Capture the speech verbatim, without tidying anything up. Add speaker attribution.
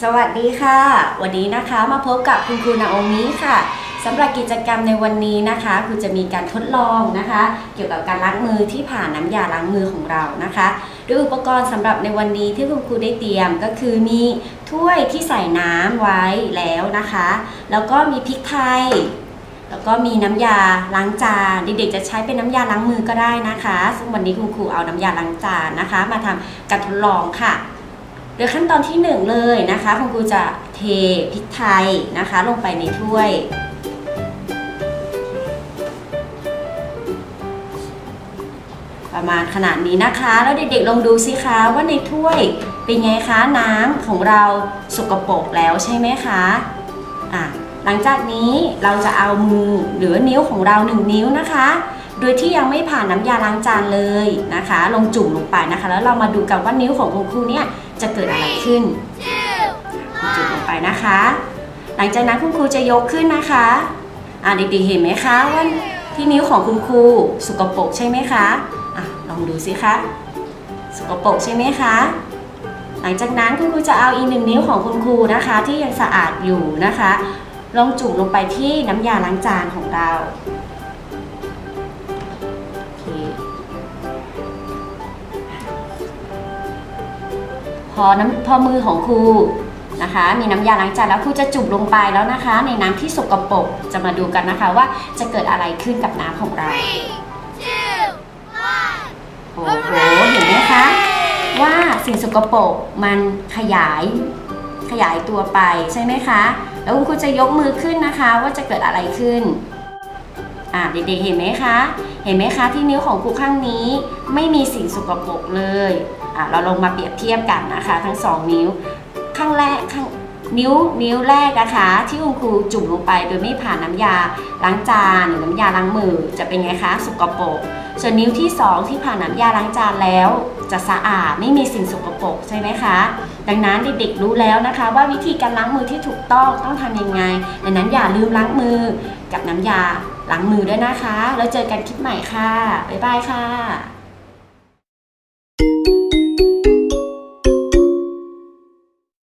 Speaker 1: สวัสดีค่ะวันนี้นะคะมาพบกับคุณครูนาโอมิค่ะสำหรับกิจกรรมในวันนี้นะคะครูจะมีการทดลองนะคะเกี่ยวกับการล้างมือที่ผ่านน้ำยาล้างมือของเรานะคะโดยอุปกรณ์สำหรับในวันนี้ที่คุณครูได้เตรียมก็คือมีถ้วยที่ใส่น้ำไว้แล้วนะคะแล้วก็มีพริกไทยแล้วก็มีน้ำยาล้างจานเด็กๆจะใช้เป็นน้ำยาล้างมือก็ได้นะคะซึ่งวันนี้คุณครูเอาน้ำยาล้างจานนะคะมาทำการทดลองค่ะโดยขั้นตอนที่หนึ่งเลยนะคะคุณครูจะเทพริกไทยนะคะลงไปในถ้วยประมาณขนาดนี้นะคะแล้วเด็กๆลองดูสิคะว่าในถ้วยเป็นไงคะน้ำของเราสกปรกแล้วใช่ไหมคะอ่ะหลังจากนี้เราจะเอามือหรือนิ้วของเราหนึ่งนิ้วนะคะโดยที่ยังไม่ผ่านน้ำยาล้างจานเลยนะคะลงจุ่มลงไปนะคะแล้วเรามาดูกันว่านิ้วของคุณครูเนี่ยจะเกิดอะไรขึ้นจุ่มลงไปนะคะหลังจากนั้นคุณครูจะยกขึ้นนะคะอ่ะเด็กๆเห็นไหมคะว่าที่นิ้วของคุณครูสกปรกใช่ไหมคะอ่ะลองดูสิคะสกปรกใช่ไหมคะหลังจากนั้นคุณครูจะเอาอีกหนึ่งนิ้วของคุณครูนะคะที่ยังสะอาดอยู่นะคะลองจุ่มลงไปที่น้ำยาล้างจานของเราพอน้ำพอมือของครูนะคะมีน้ำยาล้างจานแล้วครูจะจุ่มลงไปแล้วนะคะในน้ำที่สกปรกจะมาดูกันนะคะว่าจะเกิดอะไรขึ้นกับน้ำของเราโอ้โหเห็นไหมคะว่าสิ่งสกปรกมันขยายขยายตัวไปใช่ไหมคะแล้วคุณครูจะยกมือขึ้นนะคะว่าจะเกิดอะไรขึ้นอ่าเด็กๆเห็นไหมคะเห็นไหมคะที่นิ้วของครูข้างนี้ไม่มีสิ่งสกปรกเลยอ่าเราลงมาเปรียบเทียบกันนะคะทั้งสองนิ้วข้างแรกข้างนิ้วนิ้วแรกนะคะที่คุณครูจุ่มลงไปโดยไม่ผ่านน้ำยาล้างจานหรือน้ำยาล้างมือจะเป็นไงคะสกปรกส่วนนิ้วที่สองที่ผ่านน้ำยาล้างจานแล้วจะสะอาดไม่มีสิ่งสกปรกใช่ไหมคะดังนั้นเด็กๆรู้แล้วนะคะว่าวิธีการล้างมือที่ถูกต้องต้องทำยังไงดังนั้นอย่าลืมล้างมือกับน้ำยาล้างมือด้วยนะคะแล้วเจอกันคลิปใหม่ค่ะบ๊ายบายค่ะ